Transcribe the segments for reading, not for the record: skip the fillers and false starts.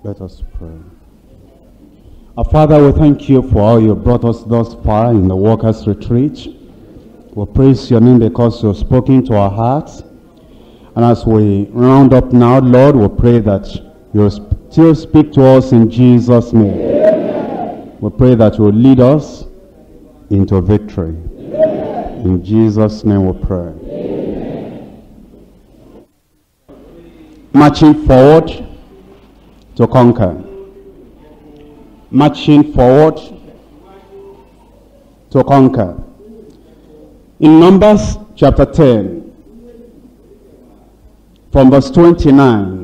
Let us pray. Our Father, we thank you for how you brought us thus far in the Workers' Retreat. We praise your name because you've spoken to our hearts. And as we round up now, Lord, we pray that you'll still speak to us in Jesus' name. Amen. We pray that you'll lead us into victory. Amen. In Jesus' name we pray. Amen. Marching forward to conquer. Marching forward to conquer. In Numbers chapter 10, from verse 29,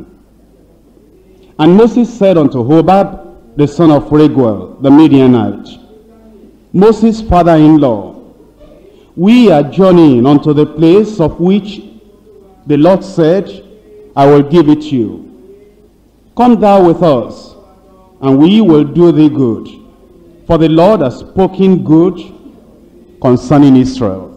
and Moses said unto Hobab, the son of Raguel, the Midianite, Moses' father-in-law, we are journeying unto the place of which the Lord said, I will give it you. Come thou with us, and we will do thee good. For the Lord has spoken good concerning Israel.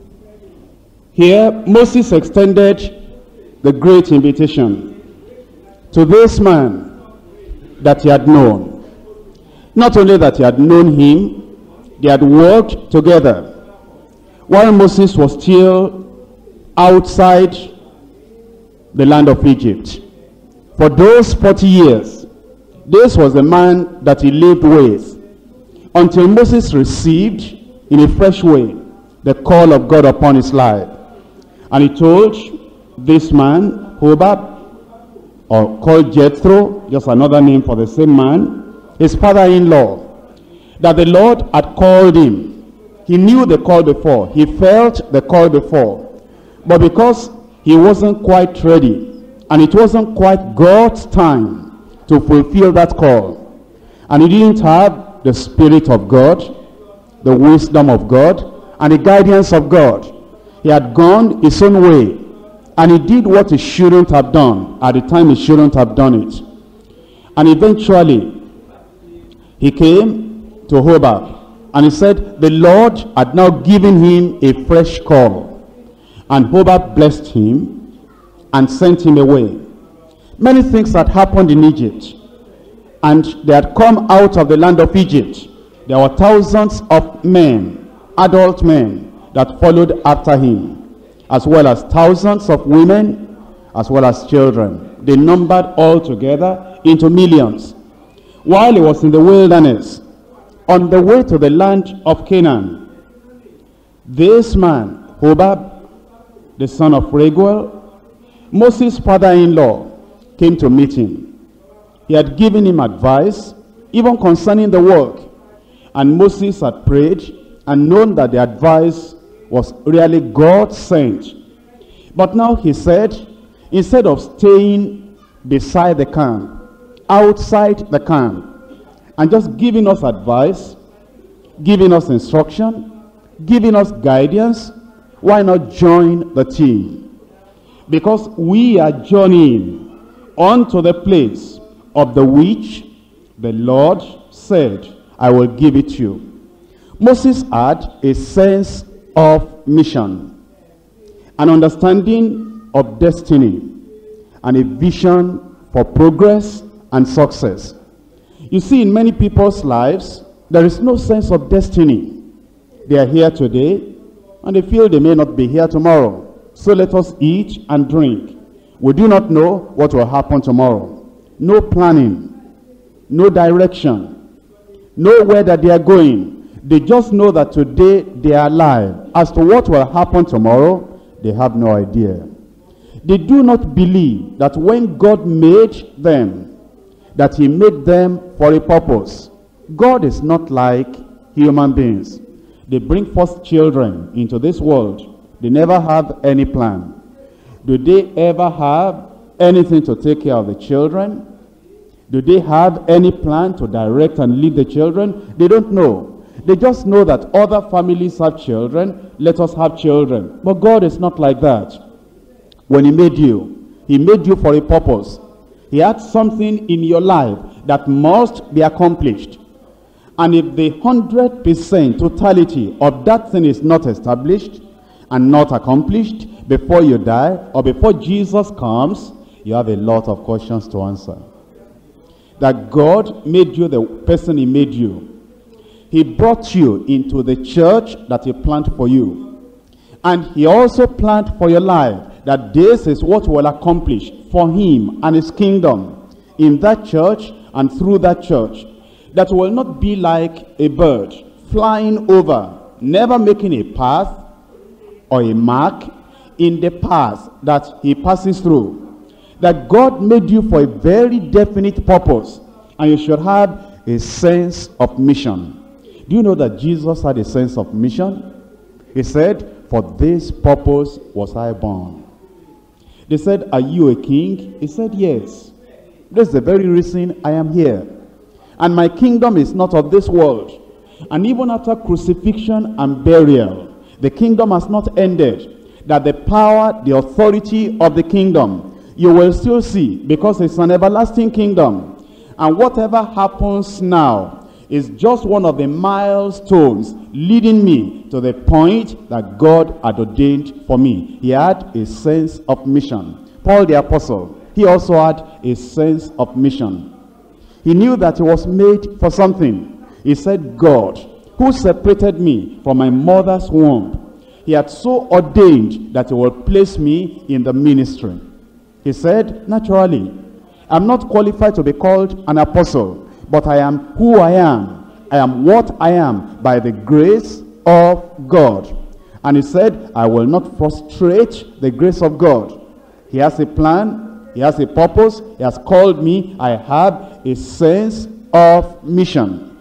Here, Moses extended the great invitation to this man that he had known. Not only that he had known him, they had worked together. While Moses was still outside the land of Egypt. For those 40 years, this was the man that he lived with, until Moses received in a fresh way the call of God upon his life. And he told this man, Hobab, or called Jethro, just another name for the same man, his father-in-law, that the Lord had called him. He knew the call before. He felt the call before. But because he wasn't quite ready, and it wasn't quite God's time to fulfill that call, and he didn't have the Spirit of God, the wisdom of God, and the guidance of God, he had gone his own way, and he did what he shouldn't have done at the time he shouldn't have done it. And eventually, he came to Hobab, and he said the Lord had now given him a fresh call. And Hobab blessed him and sent him away. Many things had happened in Egypt, and they had come out of the land of Egypt. There were thousands of men, adult men, that followed after him, as well as thousands of women, as well as children. They numbered all together into millions. While he was in the wilderness, on the way to the land of Canaan, this man, Hobab, the son of Raguel, Moses' father-in-law, came to meet him. He had given him advice, even concerning the work. And Moses had prayed and known that the advice was really God sent. But now he said, instead of staying beside the camp, outside the camp, and just giving us advice, giving us instruction, giving us guidance, why not join the team? Because we are journeying unto the place of the which the Lord said, I will give it you. Moses had a sense of mission, an understanding of destiny, and a vision for progress and success. You see, in many people's lives, there is no sense of destiny. They are here today, and they feel they may not be here tomorrow. So let us eat and drink. We do not know what will happen tomorrow. No planning, no direction, nowhere that they are going. They just know that today they are alive. As to what will happen tomorrow, they have no idea. They do not believe that when God made them, that he made them for a purpose. God is not like human beings. They bring forth children into this world. They never have any plan. Do they ever have anything to take care of the children? Do they have any plan to direct and lead the children? They don't know. They just know that other families have children. Let us have children. But God is not like that. When he made you for a purpose. He had something in your life that must be accomplished. And if the 100% totality of that thing is not established and not accomplished before you die or before Jesus comes, you have a lot of questions to answer. that God made you the person he made you. He brought you into the church that he planned for you. And he also planned for your life that this is what will accomplish for him and his kingdom in that church and through that church. That will not be like a bird flying over, never making a path or a mark in the path that he passes through. That God made you for a very definite purpose, and you should have a sense of mission. Do you know that Jesus had a sense of mission? He said, for this purpose was I born. They said, are you a king? He said, yes. This is the very reason I am here. And my kingdom is not of this world. And even after crucifixion and burial, the kingdom has not ended. That the power, the authority of the kingdom, you will still see, because it's an everlasting kingdom. And whatever happens now is just one of the milestones leading me to the point that God had ordained for me. He had a sense of mission. Paul the apostle, he also had a sense of mission. He knew that he was made for something. He said, God, who separated me from my mother's womb, he had so ordained that he will place me in the ministry. He said, naturally, I'm not qualified to be called an apostle, but I am who I am. I am what I am by the grace of God. And he said, I will not frustrate the grace of God. He has a plan. He has a purpose. He has called me. I have a sense of mission.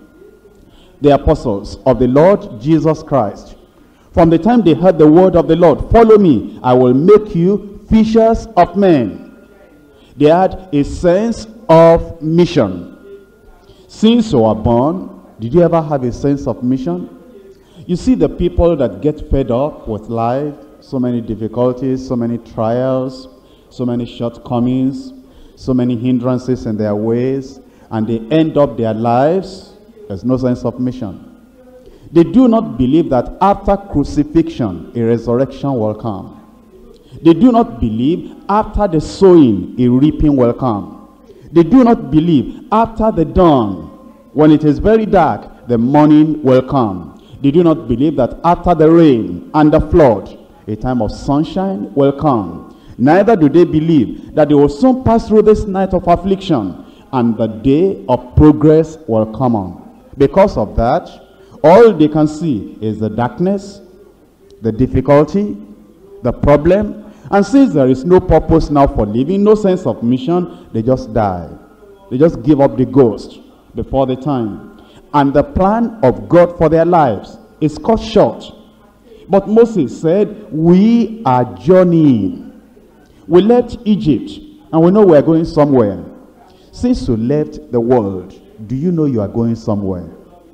The apostles of the Lord Jesus Christ, from the time they heard the word of the Lord, follow me, I will make you fishers of men. They had a sense of mission. Since you were born, did you ever have a sense of mission? You see the people that get fed up with life, so many difficulties, so many trials, so many shortcomings, so many hindrances in their ways, and they end up their lives, there's no sense of mission. They do not believe that after crucifixion, a resurrection will come. They do not believe after the sowing, a reaping will come. They do not believe after the dawn, when it is very dark, the morning will come. They do not believe that after the rain and the flood, a time of sunshine will come. Neither do they believe that they will soon pass through this night of affliction and the day of progress will come on. Because of that, all they can see is the darkness, the difficulty, the problem. And since there is no purpose now for living, no sense of mission, they just die. They just give up the ghost before the time. And the plan of God for their lives is cut short. But Moses said, we are journeying. We left Egypt and we know we are going somewhere. Since you left the world, do you know you are going somewhere?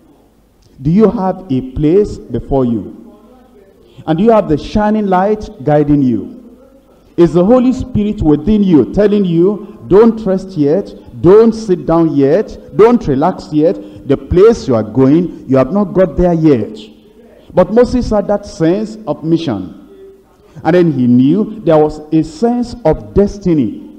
Do you have a place before you? And do you have the shining light guiding you? Is the Holy Spirit within you telling you, don't rest yet, don't sit down yet, don't relax yet. The place you are going, you have not got there yet. But Moses had that sense of mission. And then he knew there was a sense of destiny.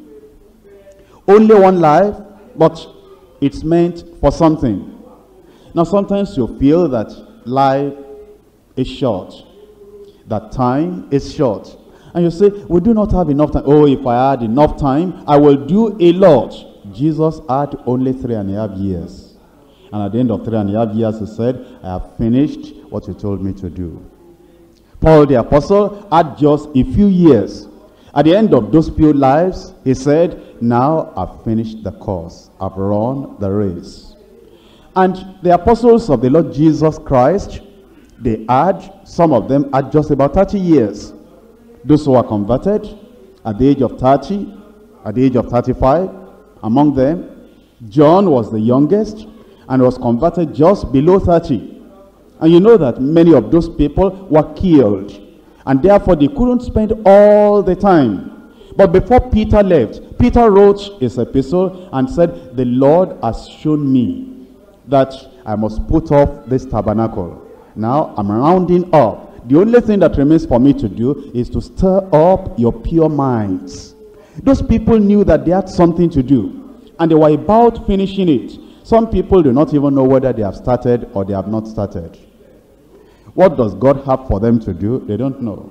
Only one life, but it's meant for something. Now sometimes you feel that life is short, that time is short. And you say, we do not have enough time. Oh, if I had enough time, I will do a lot. Jesus had only 3.5 years. And at the end of 3.5 years, he said, I have finished what you told me to do. Paul the apostle had just a few years. At the end of those few lives, he said, now I've finished the course. I've run the race. And the apostles of the Lord Jesus Christ, they had, some of them had just about 30 years. Those who were converted at the age of 30, at the age of 35, among them, John was the youngest and was converted just below 30. And you know that many of those people were killed, and therefore they couldn't spend all the time. But before Peter left, Peter wrote his epistle and said, the Lord has shown me that I must put off this tabernacle. Now I'm rounding up. The only thing that remains for me to do is to stir up your pure minds. Those people knew that they had something to do. and they were about finishing it. Some people do not even know whether they have started or they have not started. What does God have for them to do? They don't know.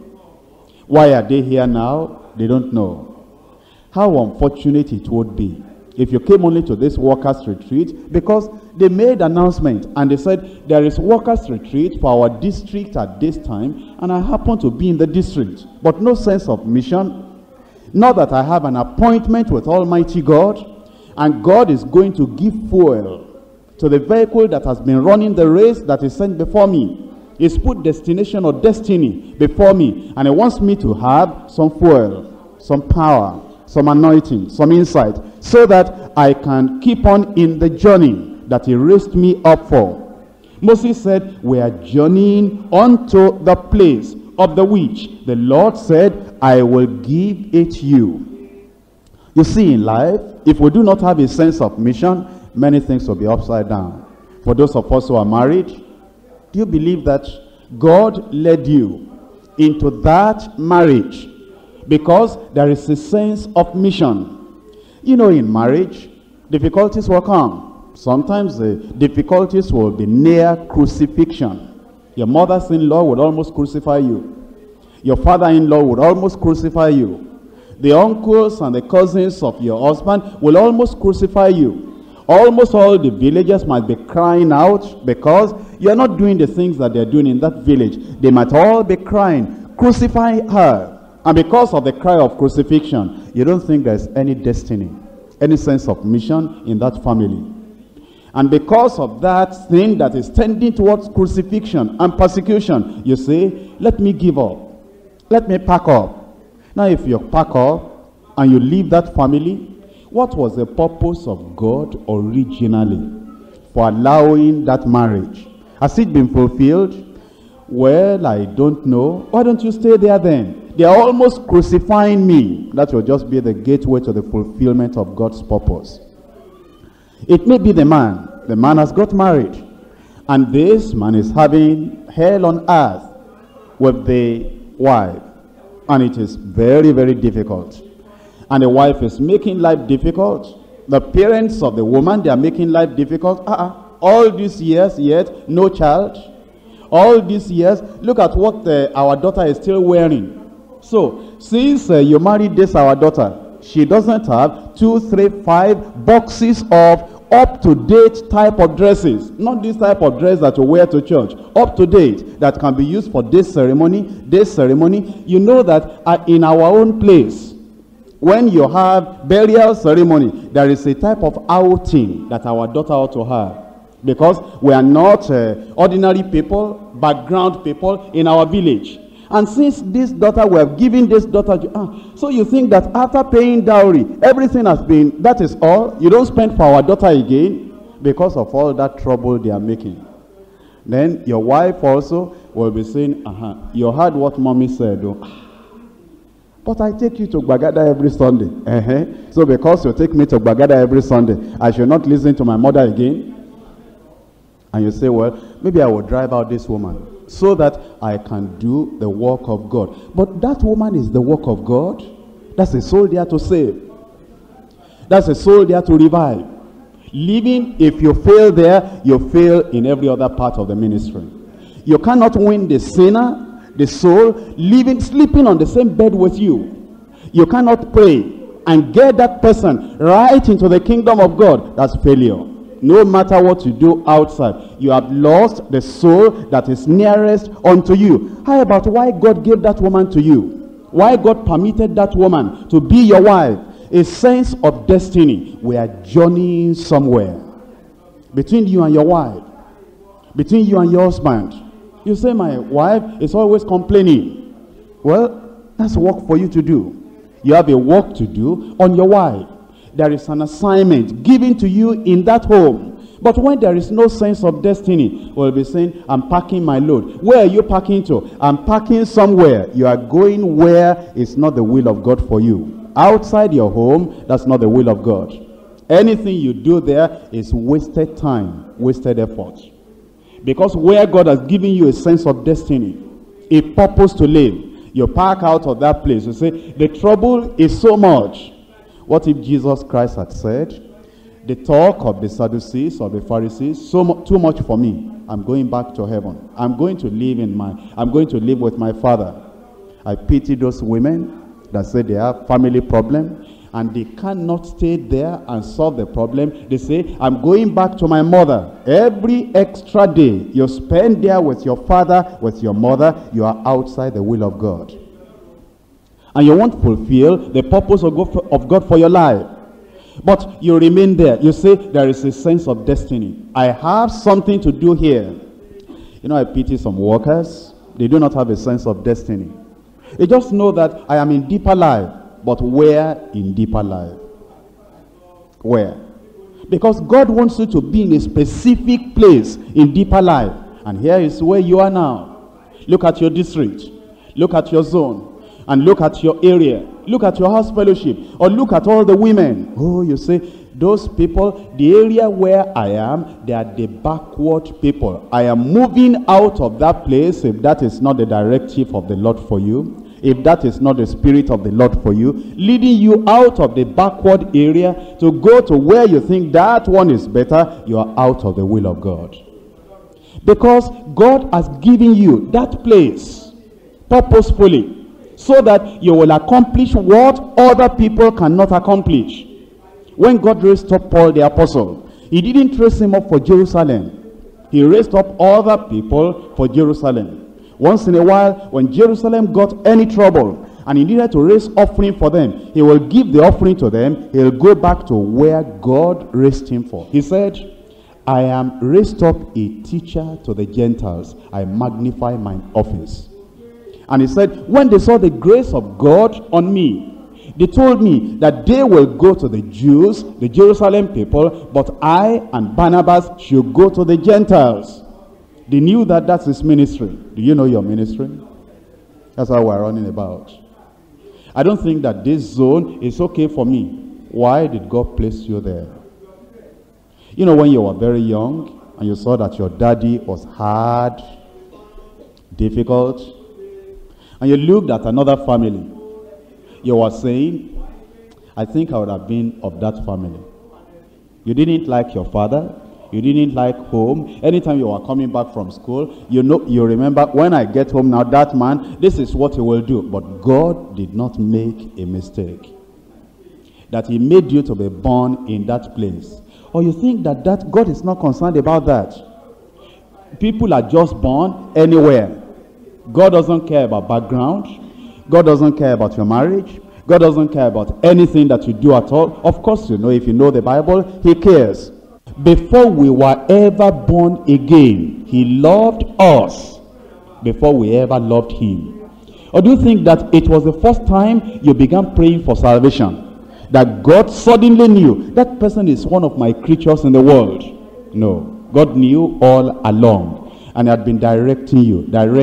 Why are they here now? They don't know. How unfortunate it would be if you came only to this workers' retreat, because they made announcement and they said there is workers' retreat for our district at this time, and I happen to be in the district, but no sense of mission. Not that I have an appointment with Almighty God, and God is going to give fuel to the vehicle that has been running the race that is sent before me. He's put destination or destiny before me, and he wants me to have some fuel, some power, some anointing, some insight, so that I can keep on in the journey that he raised me up for. Moses said, we are journeying unto the place of the which the Lord said, I will give it you. You see, in life, if we do not have a sense of mission, many things will be upside down. For those of us who are married, do you believe that God led you into that marriage because there is a sense of mission? You know, in marriage, difficulties will come. Sometimes the difficulties will be near crucifixion. Your mother-in-law would almost crucify you. Your father-in-law would almost crucify you. The uncles and the cousins of your husband will almost crucify you. Almost all the villagers might be crying out because you're not doing the things that they're doing in that village. They might all be crying, crucify her. And because of the cry of crucifixion, you don't think there's any destiny, any sense of mission in that family. And because of that thing that is tending towards crucifixion and persecution, you say, let me give up. Let me pack up. Now if you pack up and you leave that family, what was the purpose of God originally for allowing that marriage? Has it been fulfilled? Well, I don't know. Why don't you stay there then? They are almost crucifying me. That will just be the gateway to the fulfillment of God's purpose. It may be the man. The man has got married. And this man is having hell on earth with the wife. And it is very, very difficult. And the wife is making life difficult. The parents of the woman, they are making life difficult. All these years, yet no child. All these years, look at what our daughter is still wearing. So, since you married this our daughter, she doesn't have 2, 3, 5 boxes of up-to-date type of dresses. Not this type of dress that you wear to church. Up-to-date, that can be used for this ceremony, this ceremony. You know that in our own place, when you have burial ceremony, there is a type of outing that our daughter ought to have. Because we are not ordinary people, background people in our village. And since this daughter, we have given this daughter, so you think that after paying dowry, everything has been, that is all? You don't spend for our daughter again? Because of all that trouble they are making. Then your wife also will be saying, you heard what mommy said, oh. But I take you to Gbagada every Sunday. So because you take me to Gbagada every Sunday, I should not listen to my mother again? And you say, well, maybe I will drive out this woman so that I can do the work of God. But that woman is the work of God. That's a soul there to save. That's a soul there to revive. Living, if you fail there, you fail in every other part of the ministry. You cannot win the sinner, the soul, living, sleeping on the same bed with you. You cannot pray and get that person right into the kingdom of God. That's failure. No matter what you do outside, you have lost the soul that is nearest unto you. How about why God gave that woman to you? Why God permitted that woman to be your wife? A sense of destiny. We are journeying somewhere. Between you and your wife. Between you and your husband. You say, my wife is always complaining. Well, that's work for you to do. You have a work to do on your wife. There is an assignment given to you in that home. But when there is no sense of destiny, we'll be saying, I'm packing my load. Where are you packing to? I'm packing somewhere. You are going where it's not the will of God for you. Outside your home, that's not the will of God. Anything you do there is wasted time, wasted effort. Because where God has given you a sense of destiny, a purpose to live, you pack out of that place. You say, the trouble is so much. What if Jesus Christ had said, The talk of the Sadducees or the Pharisees, too much for me. I'm going back to heaven. I'm going to live with my Father. I pity those women that say they have family problem and they cannot stay there and solve the problem. They say, I'm going back to my mother. Every extra day you spend there with your father, with your mother, you are outside the will of God. And you won't fulfill the purpose of God for your life. But you remain there. You say, there is a sense of destiny. I have something to do here. You know, I pity some workers. They do not have a sense of destiny. They just know that I am in deeper life. But where in deeper life? Where? Because God wants you to be in a specific place in deeper life. And here is where you are now. Look at your district. Look at your zone. And look at your area. Look at your house fellowship. Or look at all the women. Oh, you say, those people, the area where I am, they are the backward people. I am moving out of that place if that is not the directive of the Lord for you. If that is not the spirit of the Lord for you, leading you out of the backward area to go to where you think that one is better, you are out of the will of God. Because God has given you that place purposefully so that you will accomplish what other people cannot accomplish. When God raised up Paul the apostle, he didn't raise him up for Jerusalem. He raised up other people for Jerusalem. Once in a while, when Jerusalem got any trouble and he needed to raise offering for them, he will give the offering to them. He will go back to where God raised him for. He said, I am raised up a teacher to the Gentiles. I magnify my office. And he said, when they saw the grace of God on me, they told me that they will go to the Jews, the Jerusalem people, but I and Barnabas should go to the Gentiles. They knew that that's his ministry. Do you know your ministry? That's how we're running about. I don't think that this zone is okay for me. Why did God place you there? You know, when you were very young and you saw that your daddy was hard, difficult, and you looked at another family, you were saying, I think I would have been of that family. You didn't like your father. You didn't like home. Anytime you were coming back from school, you remember, when I get home now, that man, this is what he will do. But God did not make a mistake. That he made you to be born in that place. Or you think that God is not concerned about that. People are just born anywhere. God doesn't care about background. God doesn't care about your marriage. God doesn't care about anything that you do at all. Of course, you know, if you know the Bible, he cares. Before we were ever born again, he loved us before we ever loved him. Or do you think that it was the first time you began praying for salvation, that God suddenly knew that person is one of my creatures in the world? No, God knew all along and had been directing you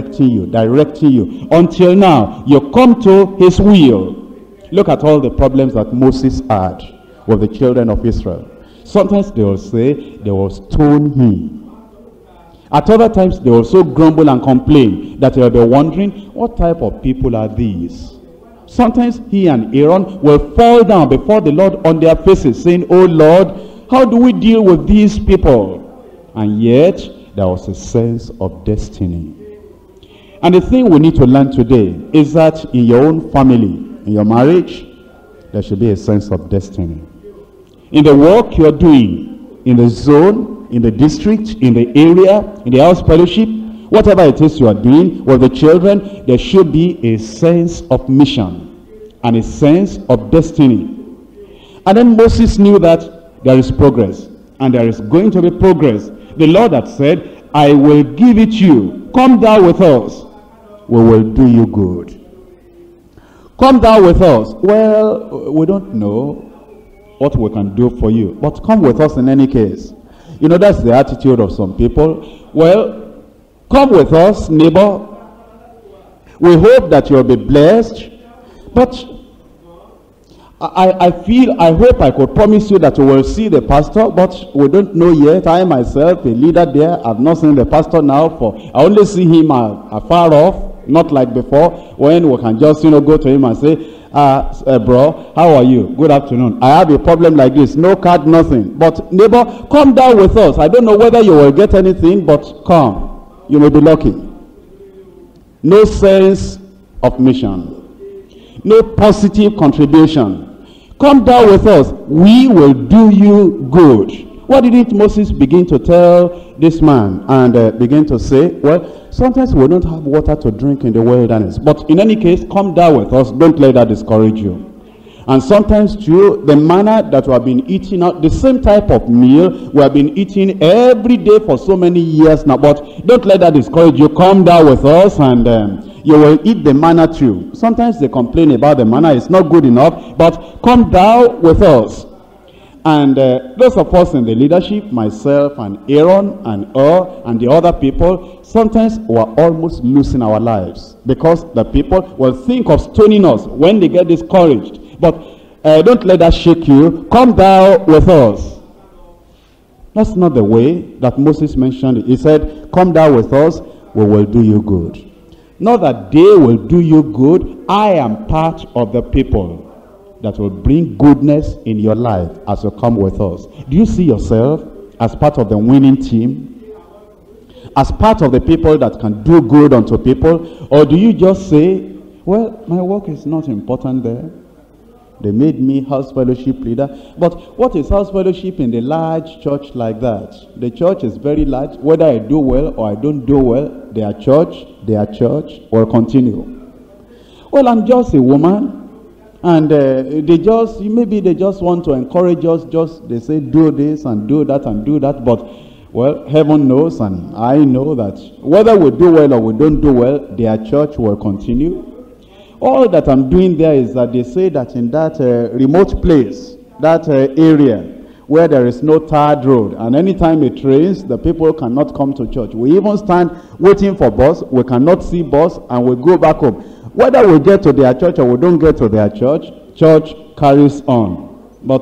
until now you come to his will. Look at all the problems that Moses had with the children of Israel. Sometimes they will say they will stone him. At other times they will so grumble and complain that you will be wondering, what type of people are these? Sometimes he and Aaron will fall down before the Lord on their faces saying, oh Lord, how do we deal with these people? And yet there was a sense of destiny. And the thing we need to learn today is that in your own family, in your marriage, there should be a sense of destiny. In the work you're doing, in the zone, in the district, in the area, in the house fellowship, whatever it is you are doing with the children, there should be a sense of mission and a sense of destiny. And then Moses knew that there is progress and there is going to be progress. The Lord had said, I will give it you. Come down with us. We will do you good. Come down with us. Well, we don't know what we can do for you, but come with us in any case. You know, that's the attitude of some people. Well, come with us, neighbor. We hope that you'll be blessed, but I hope I could promise you that you will see the pastor, but we don't know yet. I myself, a leader there, I've not seen the pastor now I only see him afar off, not like before, when we can just, go to him and say, Bro, how are you? Good afternoon. I have a problem like this. No card, nothing. But neighbor, come down with us. I don't know whether you will get anything, but come. You may be lucky. No sense of mission. No positive contribution. Come down with us. We will do you good. What didn't Moses begin to tell this man and begin to say? Well, sometimes we don't have water to drink in the wilderness. But in any case, come down with us. Don't let that discourage you. And sometimes too, the manna that we have been eating out, the same type of meal we have been eating every day for so many years now. But don't let that discourage you. Come down with us and you will eat the manna too. Sometimes they complain about the manna. It's not good enough. But come down with us. And those of us in the leadership, myself and Aaron and and the other people, sometimes we're almost losing our lives because the people will think of stoning us when they get discouraged. But don't let that shake you. Come down with us. That's not the way that Moses mentioned it. He said, come down with us, we will do you good. Not that they will do you good. I am part of the people that will bring goodness in your life as you come with us. Do you see yourself as part of the winning team? As part of the people that can do good unto people? Or do you just say, well, my work is not important there. They made me house fellowship leader. But what is house fellowship in the large church like that? The church is very large. Whether I do well or I don't do well, their church will continue. Well, I'm just a woman. And maybe they just want to encourage us. They say, do this and do that and do that. But, well, heaven knows and I know that whether we do well or we don't do well, their church will continue. All that I'm doing there is that they say that in that remote place, that area where there is no tarred road, and anytime it rains, the people cannot come to church. We even stand waiting for bus. We cannot see bus and we go back home. Whether we get to their church or we don't get to their church, church carries on. But,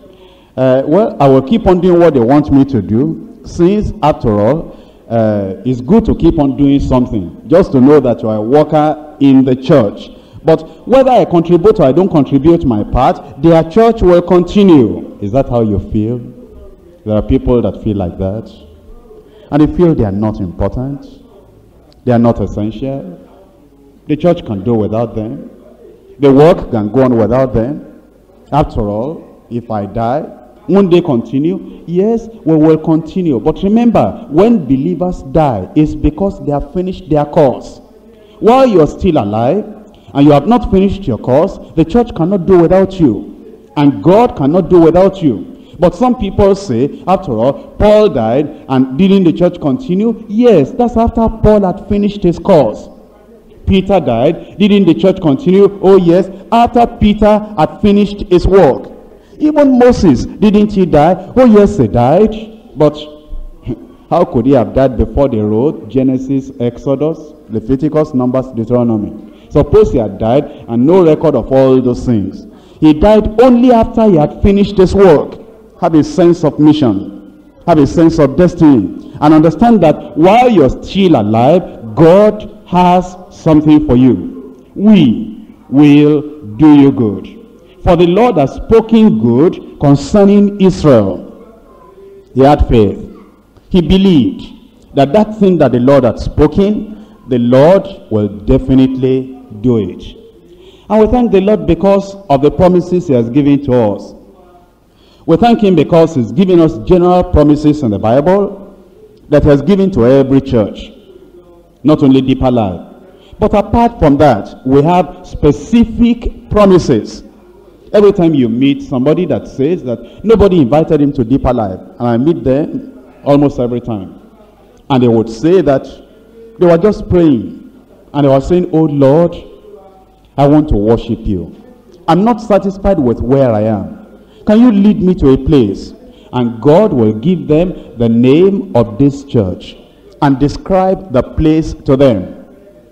well, I will keep on doing what they want me to do, since, after all, it's good to keep on doing something, just to know that you are a worker in the church. But whether I contribute or I don't contribute my part, their church will continue. Is that how you feel? There are people that feel like that. And they feel they are not important. They are not essential. The church can do without them. The work can go on without them. After all, if I die, won't they continue? Yes, we will continue. But remember, when believers die, it's because they have finished their course. While you're still alive, and you have not finished your course, the church cannot do without you. And God cannot do without you. But some people say, after all, Paul died, and didn't the church continue? Yes, that's after Paul had finished his course. Peter died. Didn't the church continue? Oh yes, after Peter had finished his work. Even Moses, didn't he die? Oh yes, he died. But how could he have died before they wrote Genesis, Exodus, Leviticus, Numbers, Deuteronomy? Suppose he had died and no record of all those things. He died only after he had finished his work. Have a sense of mission. Have a sense of destiny. And understand that while you're still alive, God has something for you. We will do you good. For the Lord has spoken good concerning Israel. He had faith. He believed that that thing that the Lord had spoken, the Lord will definitely do it. And we thank the Lord because of the promises he has given to us. We thank him because he's given us general promises in the Bible that he has given to every church, not only Deeper Life. But apart from that, we have specific promises. Every time you meet somebody that says that nobody invited him to Deeper Life, and I meet them almost every time, and they would say that they were just praying, and they were saying, oh Lord, I want to worship you. I'm not satisfied with where I am. Can you lead me to a place? And God will give them the name of this church and describe the place to them.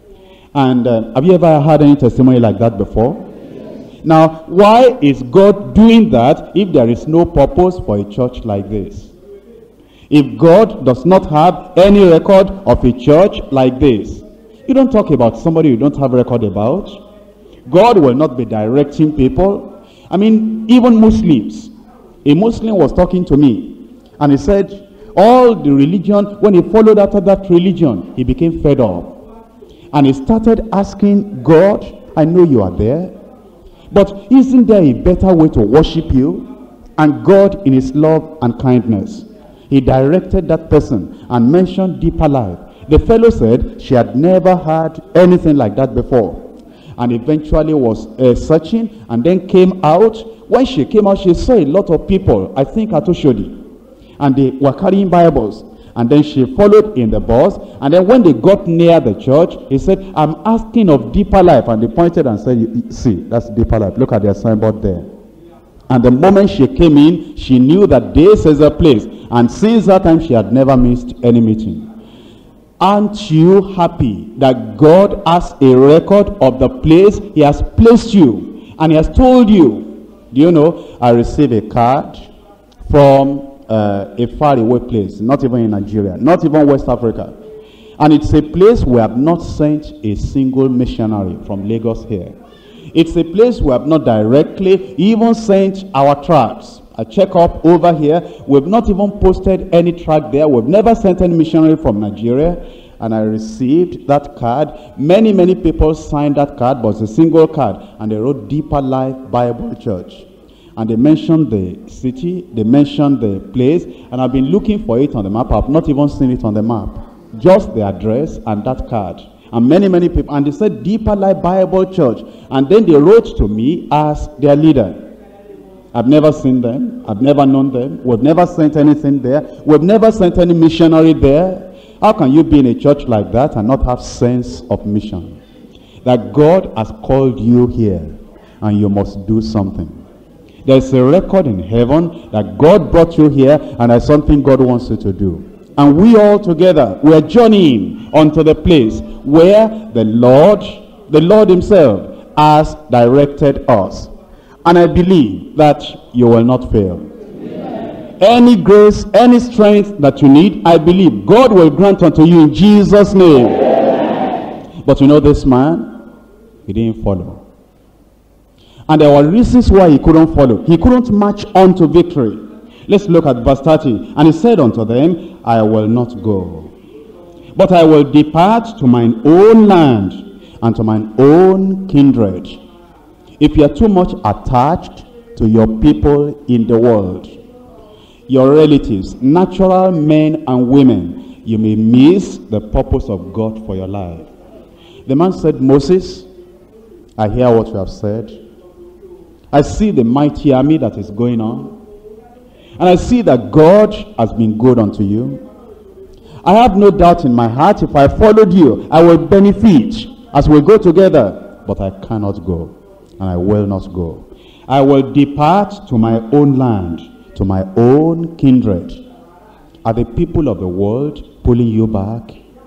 And have you ever heard any testimony like that before? Now, why is God doing that if there is no purpose for a church like this? If God does not have any record of a church like this, you don't talk about somebody you don't have record about. God will not be directing people. I mean, even Muslims. A Muslim was talking to me, and he said, all the religion, when he followed after that religion, he became fed up. And he started asking God, I know you are there, but isn't there a better way to worship you? And God, in his love and kindness, he directed that person and mentioned Deeper Life. The fellow said she had never heard anything like that before, and eventually was searching, and then came out. When she came out, she saw a lot of people, I think at Oshodi, and they were carrying Bibles. And then she followed in the bus, and then when they got near the church, he said, I'm asking of Deeper Life. And they pointed and said, see, that's Deeper Life. Look at their signboard there. And the moment she came in, she knew that this is a place. And since that time, she had never missed any meeting. Aren't you happy that God has a record of the place he has placed you? And he has told you, do you know, I received a card from a faraway place, not even in Nigeria, not even West Africa. And it's a place we have not sent a single missionary from Lagos here. It's a place we have not directly even sent our tracts. I check up over here. We've not even posted any tract there. We've never sent any missionary from Nigeria. And I received that card. Many people signed that card, but it's a single card. And they wrote Deeper Life Bible Church. And they mentioned the city, they mentioned the place, and I've been looking for it on the map. I've not even seen it on the map. Just the address and that card. And many people, and they said Deeper Life Bible Church. And then they wrote to me as their leader. I've never seen them. I've never known them. We've never sent anything there. We've never sent any missionary there. How can you be in a church like that and not have sense of mission? That God has called you here, and you must do something. There's a record in heaven that God brought you here, and there's something God wants you to do. And we all together, we are journeying onto the place where the Lord himself has directed us. And I believe that you will not fail. Any grace, any strength that you need, I believe God will grant unto you in Jesus' name. But you know, this man, he didn't follow. And there were reasons why he couldn't follow. He couldn't march on to victory. Let's look at verse 30. And he said unto them, I will not go, but I will depart to mine own land and to mine own kindred. If you are too much attached to your people in the world, your relatives, natural men and women, you may miss the purpose of God for your life. The man said, Moses, I hear what you have said. I see the mighty army that is going on. And I see that God has been good unto you. I have no doubt in my heart, if I followed you, I will benefit as we go together. But I cannot go, and I will not go. I will depart to my own land, to my own kindred. Are the people of the world pulling you back?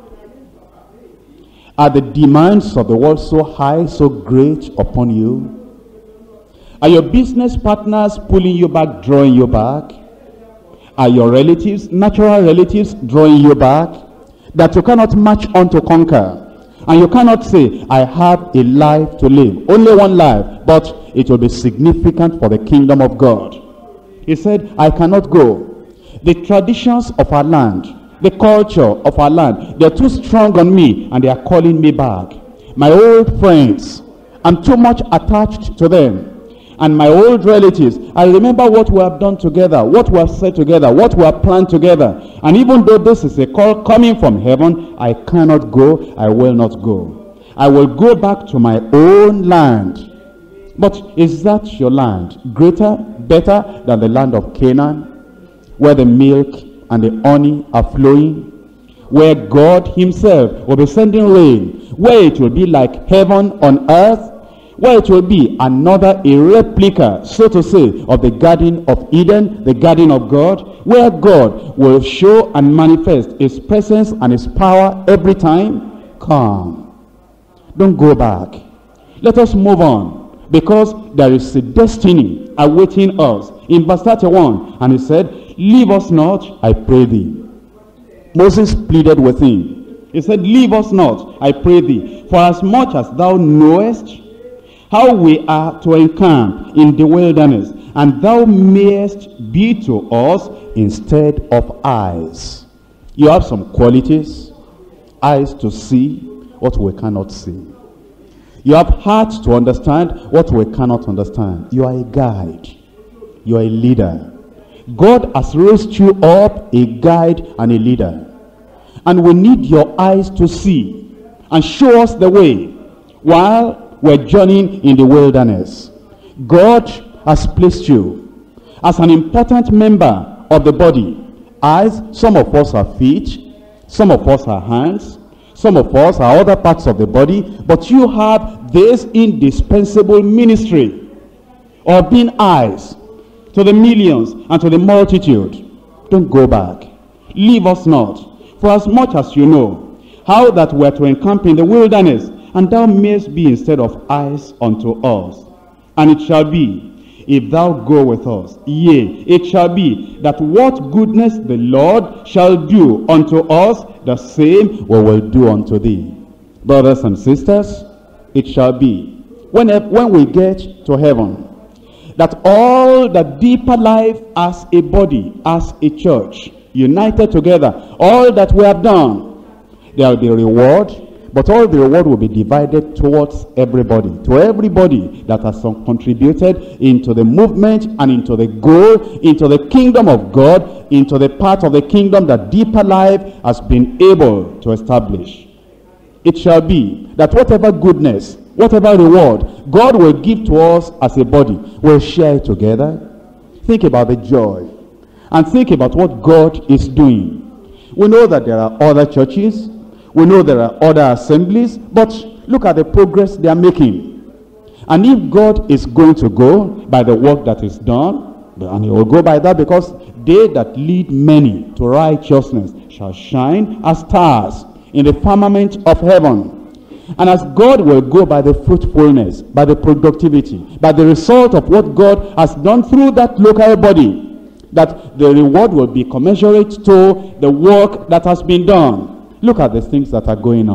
Are the demands of the world so high, so great upon you? Are your business partners pulling you back, drawing you back? Are your relatives, natural relatives, drawing you back? That you cannot march on to conquer. And you cannot say, I have a life to live. Only one life, but it will be significant for the kingdom of God. He said, I cannot go. The traditions of our land, the culture of our land, they're too strong on me, and they are calling me back. My old friends, I'm too much attached to them. And my old relatives, I remember what we have done together, what we have said together, what we have planned together. And even though this is a call coming from heaven, I cannot go, I will not go. I will go back to my own land. But is that your land greater, better than the land of Canaan, where the milk and the honey are flowing, where God himself will be sending rain, where it will be like heaven on earth, where it will be another, a replica, so to say, of the Garden of Eden, the Garden of God, where God will show and manifest his presence and his power every time? Come. Don't go back. Let us move on, because there is a destiny awaiting us. In verse 31, and he said, leave us not, I pray thee. Moses pleaded with him. He said, leave us not, I pray thee, for as much as thou knowest how we are to encamp in the wilderness, and thou mayest be to us instead of eyes. You have some qualities: eyes to see what we cannot see. You have hearts to understand what we cannot understand. You are a guide. You are a leader. God has raised you up a guide and a leader. And we need your eyes to see and show us the way while we're journeying in the wilderness. God has placed you as an important member of the body. Eyes, some of us are feet, some of us are hands, some of us are other parts of the body, but you have this indispensable ministry of being eyes to the millions and to the multitude. Don't go back. Leave us not. For as much as you know how that we are to encamp in the wilderness, and thou mayest be instead of eyes unto us. And it shall be, if thou go with us, yea, it shall be, that what goodness the Lord shall do unto us, the same we will do unto thee. Brothers and sisters, it shall be, when we get to heaven, that all the deeper life as a body, as a church, united together, all that we have done, there will be a reward, but all the reward will be divided towards everybody, to everybody that has contributed into the movement and into the goal, into the kingdom of God, into the part of the kingdom that deeper life has been able to establish. It shall be that whatever goodness, whatever reward God will give to us as a body, we'll share it together. Think about the joy and think about what God is doing. We know that there are other churches, we know there are other assemblies, but look at the progress they are making. And if God is going to go by the work that is done, and he will go by that, because they that lead many to righteousness shall shine as stars in the firmament of heaven. And as God will go by the fruitfulness, by the productivity, by the result of what God has done through that local body, that the reward will be commensurate to the work that has been done. Look at the things that are going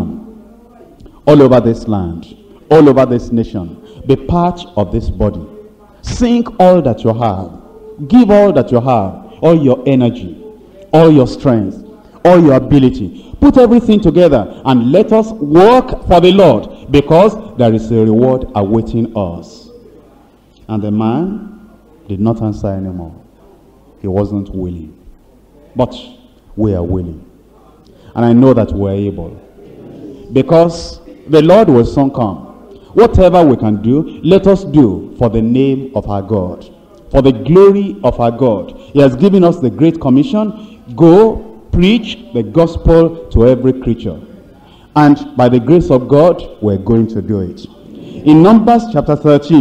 on all over this land, all over this nation. Be part of this body. Sink all that you have. Give all that you have, all your energy, all your strength, all your ability. Put everything together and let us work for the Lord, because there is a reward awaiting us. And the man did not answer anymore. He wasn't willing. But we are willing. And I know that we are able. Because the Lord will soon come. Whatever we can do, let us do for the name of our God, for the glory of our God. He has given us the Great Commission. Go, preach the gospel to every creature. And by the grace of God, we're going to do it. In Numbers chapter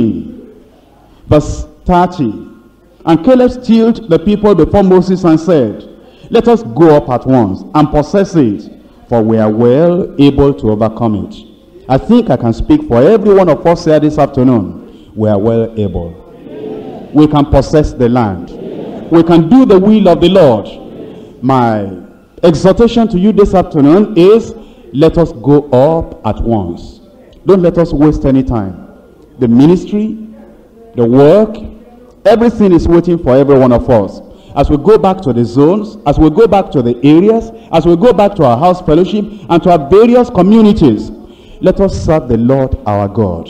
13, verse 30, and Caleb stilled the people before Moses and said, let us go up at once and possess it, for we are well able to overcome it. I think I can speak for every one of us here this afternoon. We are well able. Amen. We can possess the land. Amen. We can do the will of the Lord. Amen. My exhortation to you this afternoon is, let us go up at once. Don't let us waste any time. The ministry, the work, everything is waiting for every one of us. As we go back to the zones, as we go back to the areas, as we go back to our house fellowship and to our various communities, let us serve the Lord our God.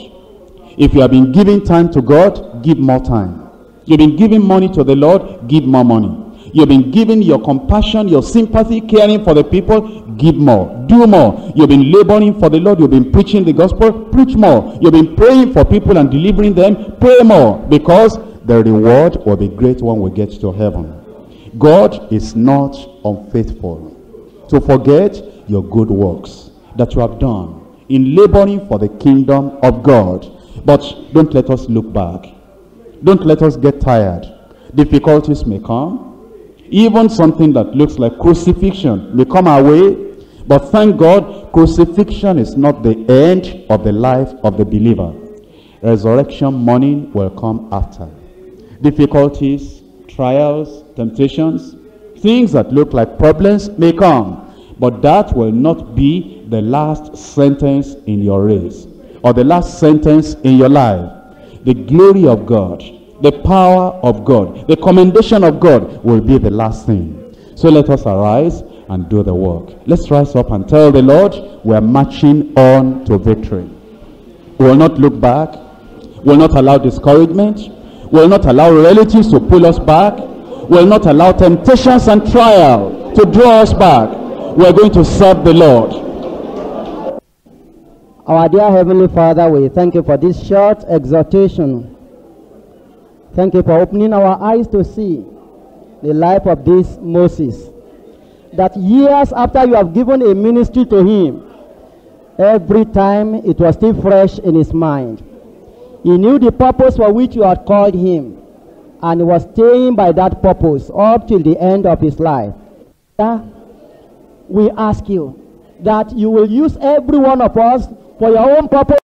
If you have been giving time to God, give more time. You've been giving money to the Lord, give more money. You've been giving your compassion, your sympathy, caring for the people, give more. Do more. You've been laboring for the Lord, you've been preaching the gospel, preach more. You've been praying for people and delivering them, pray more, because the reward will be great when we get to heaven. God is not unfaithful to forget your good works that you have done in laboring for the kingdom of God. But don't let us look back. Don't let us get tired. Difficulties may come. Even something that looks like crucifixion may come our way. But thank God, crucifixion is not the end of the life of the believer. Resurrection morning will come after. Difficulties, trials, temptations, things that look like problems may come, but that will not be the last sentence in your race. or the last sentence in your life, the glory of God, the power of God, the commendation of God will be the last thing. So let us arise and do the work. Let's rise up and tell the Lord we are marching on to victory. We will not look back. We will not allow discouragement. We will not allow relatives to pull us back. We will not allow temptations and trial to draw us back. We are going to serve the Lord. Our dear Heavenly Father, we thank you for this short exhortation. Thank you for opening our eyes to see the life of this Moses. That years after you have given a ministry to him, every time it was still fresh in his mind. He knew the purpose for which you had called him, and he was staying by that purpose up till the end of his life. We ask you that you will use every one of us for your own purpose.